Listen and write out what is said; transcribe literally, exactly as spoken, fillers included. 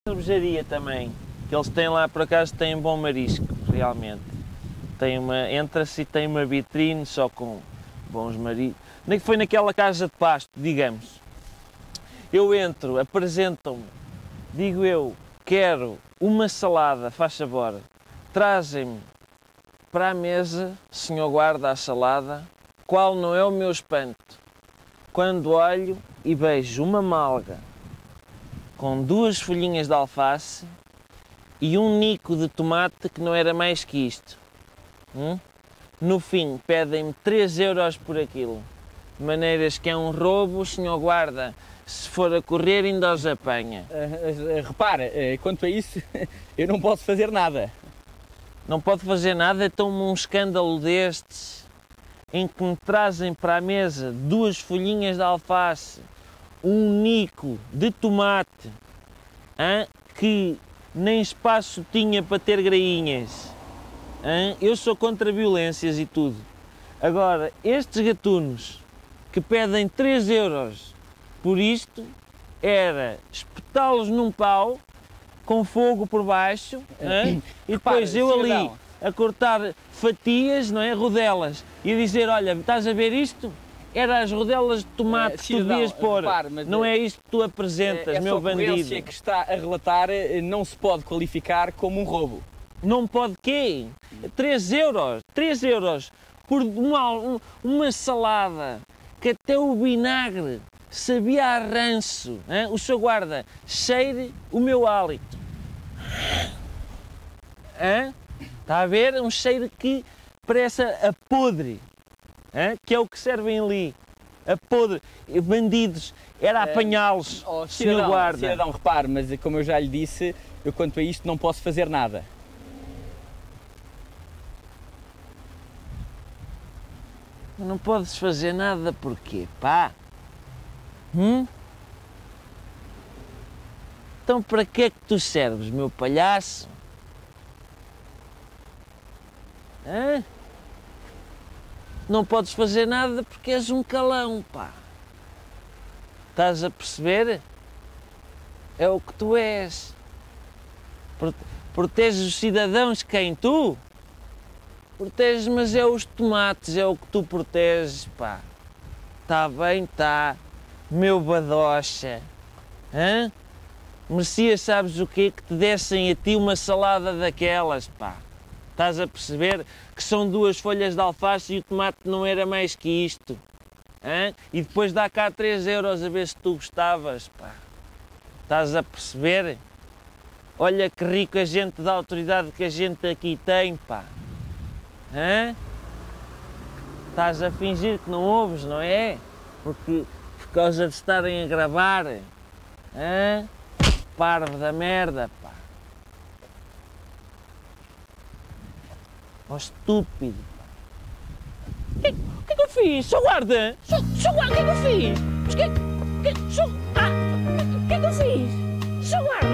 cervejaria também, que eles têm lá, por acaso, têm bom marisco, realmente. Tem uma, entra-se e tem uma vitrine só com bons mariscos. Nem que foi naquela casa de pasto, digamos. Eu entro, apresentam-me, digo eu, quero uma salada, faz favor, trazem-me para a mesa, senhor guarda, a salada, qual não é o meu espanto, quando olho e vejo uma malga com duas folhinhas de alface e um nico de tomate que não era mais que isto. Hum? No fim, pedem-me três euros por aquilo, de maneiras que é um roubo, senhor guarda. Se for a correr, ainda os apanha. Uh, uh, repara, uh, quanto a isso, eu não posso fazer nada. Não pode fazer nada, então um escândalo destes, em que me trazem para a mesa duas folhinhas de alface, um nico de tomate, hein, que nem espaço tinha para ter grainhas. Hein? Eu sou contra violências e tudo. Agora, estes gatunos que pedem três euros por isto, era espetá-los num pau, com fogo por baixo, hein? E depois eu ali a cortar fatias, não é, rodelas, e a dizer, olha, estás a ver isto? Era as rodelas de tomate que tu devias pôr, não é isto que tu apresentas, meu bandido. Essa ocorrência que está a relatar não se pode qualificar como um roubo. Não pode quê? três euros, três euros por uma, uma salada que até o vinagre sabia a ranço, hein? O seu guarda, cheire o meu hálito. Hein? Está a ver? Um cheiro que parece a podre, hein? Que é o que servem ali. A podre. Bandidos, era apanhá-los, é, oh, senhor guarda. Cidadão, repare, mas como eu já lhe disse, eu quanto a isto não posso fazer nada. Não podes fazer nada porquê, pá? Hum? Então para que é que tu serves, meu palhaço? Hã? Não podes fazer nada porque és um calão, pá. Estás a perceber? É o que tu és. Proteges os cidadãos, quem? Tu? Proteges, mas é os tomates, é o que tu proteges, pá. Tá bem, tá. Meu badocha. Hã? Merecias, sabes o quê? Que te dessem a ti uma salada daquelas, pá. Estás a perceber? Que são duas folhas de alface e o tomate não era mais que isto. Hã? E depois dá cá três euros a ver se tu gostavas, pá. Estás a perceber? Olha que rico a gente da autoridade que a gente aqui tem, pá. Hã? Estás a fingir que não ouves, não é? Porque por causa de estarem a gravar. Hã? Parvo da merda, pá. Ó estúpido, pá. O que, que é que eu fiz? Sou guarda? Sou, sou guarda, o que é que eu fiz? Mas que, que, sou, ah, o que, que é que eu fiz? Sou guarda?